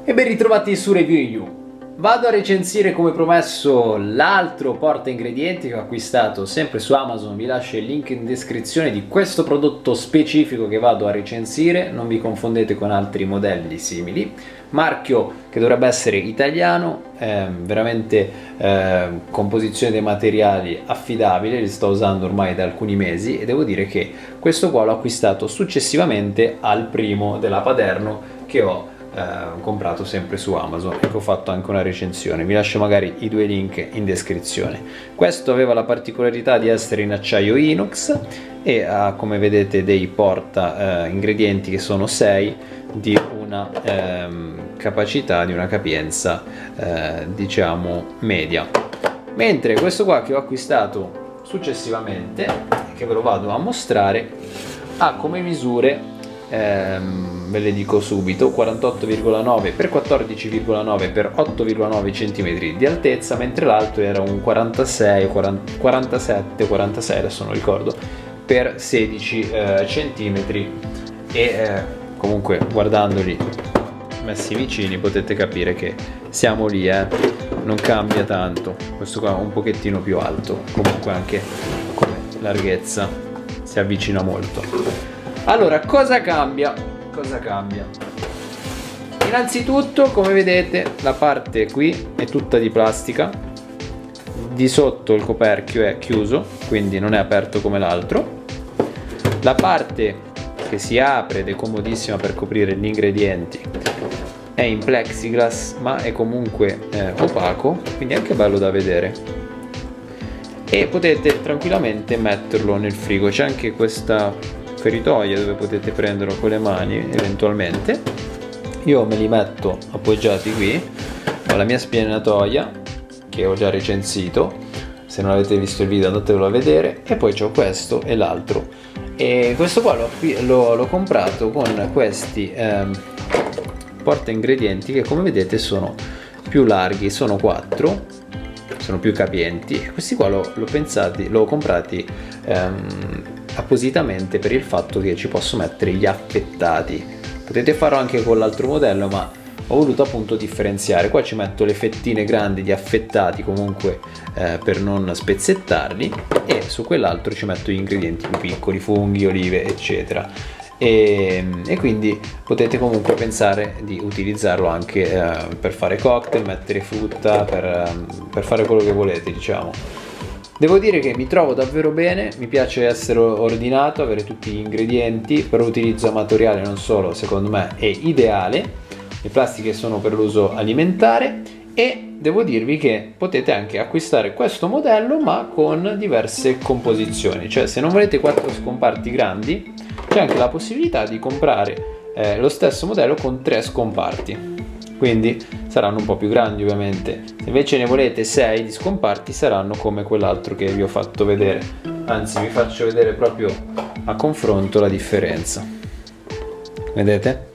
E ben ritrovati su Review You. Vado a recensire come promesso l'altro porta ingredienti che ho acquistato sempre su Amazon. Vi lascio il link in descrizione di questo prodotto specifico che vado a recensire. Non vi confondete con altri modelli simili. Marchio che dovrebbe essere italiano, veramente composizione dei materiali affidabile, li sto usando ormai da alcuni mesi e devo dire che questo qua l'ho acquistato successivamente al primo della Paderno che ho comprato sempre su Amazon e che ho fatto anche una recensione. Vi lascio magari i due link in descrizione. Questo aveva la particolarità di essere in acciaio inox e ha, come vedete, dei porta ingredienti che sono 6 di una capacità, di una capienza diciamo media, mentre questo qua che ho acquistato successivamente, che ve lo vado a mostrare, ha come misure ve le dico subito: 48,9 x 14,9 x 8,9 cm di altezza, mentre l'altro era un 46, 47, 46 adesso non ricordo, per 16 cm e comunque guardandoli messi vicini potete capire che siamo lì, non cambia tanto. Questo qua è un pochettino più alto, comunque anche come larghezza si avvicina molto. Allora, cosa cambia? Cosa cambia? Innanzitutto, come vedete, la parte qui è tutta di plastica, di sotto il coperchio è chiuso, quindi non è aperto come l'altro. La parte che si apre ed è comodissima per coprire gli ingredienti è in plexiglass, ma è comunque opaco, quindi è anche bello da vedere. E potete tranquillamente metterlo nel frigo. C'è anche questa feritoia dove potete prenderlo con le mani eventualmente. Io me li metto appoggiati qui, ho la mia spianatoia che ho già recensito, se non avete visto il video andatevelo a vedere, e poi c'ho questo e l'altro, e questo qua l'ho comprato con questi porta ingredienti che, come vedete, sono più larghi, sono 4, sono più capienti, e questi qua l'ho comprati appositamente per il fatto che ci posso mettere gli affettati. Potete farlo anche con l'altro modello, ma ho voluto appunto differenziare. Qua ci metto le fettine grandi di affettati, comunque per non spezzettarli, e su quell'altro ci metto gli ingredienti più piccoli, funghi, olive eccetera, e quindi potete comunque pensare di utilizzarlo anche per fare cocktail, mettere frutta, per fare quello che volete, diciamo. Devo dire che mi trovo davvero bene, mi piace essere ordinato, avere tutti gli ingredienti. Per l'utilizzo amatoriale non solo, secondo me è ideale. Le plastiche sono per l'uso alimentare, e devo dirvi che potete anche acquistare questo modello ma con diverse composizioni, cioè se non volete 4 scomparti grandi c'è anche la possibilità di comprare lo stesso modello con 3 scomparti, quindi saranno un po' più grandi ovviamente. Se invece ne volete 6 di scomparti saranno come quell'altro che vi ho fatto vedere, anzi vi faccio vedere proprio a confronto la differenza, vedete?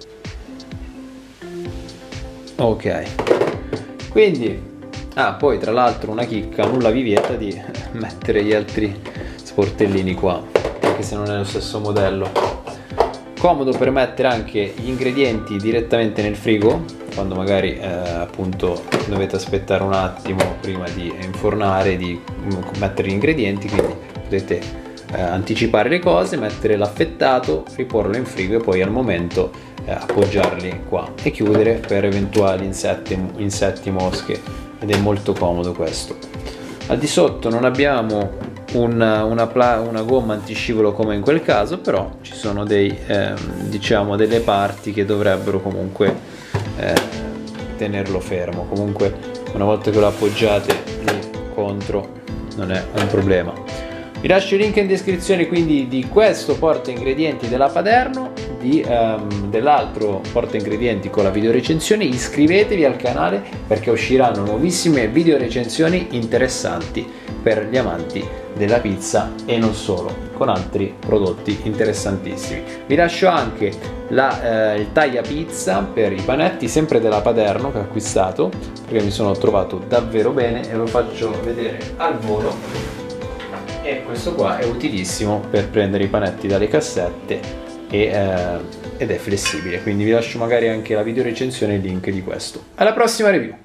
Ok, quindi poi tra l'altro una chicca: nulla vi vieta di mettere gli altri sportellini qua, anche se non è lo stesso modello. Comodo per mettere anche gli ingredienti direttamente nel frigo, quando magari appunto dovete aspettare un attimo prima di infornare, di mettere gli ingredienti, quindi potete anticipare le cose, mettere l'affettato, riporlo in frigo e poi al momento appoggiarli qua e chiudere per eventuali insetti, mosche, ed è molto comodo questo. Al di sotto non abbiamo una gomma antiscivolo come in quel caso, però ci sono diciamo delle parti che dovrebbero comunque tenerlo fermo. Comunque una volta che lo appoggiate lì contro non è un problema. Vi lascio il link in descrizione quindi di questo porta ingredienti della Paderno, dell'altro porta ingredienti con la video recensione. Iscrivetevi al canale perché usciranno nuovissime video recensioni interessanti per gli amanti della pizza e non solo, con altri prodotti interessantissimi. Vi lascio anche il taglia pizza per i panetti, sempre della Paderno, che ho acquistato perché mi sono trovato davvero bene, e lo faccio vedere al volo. E questo qua è utilissimo per prendere i panetti dalle cassette e ed è flessibile, quindi vi lascio magari anche la video recensione e il link di questo. Alla prossima review!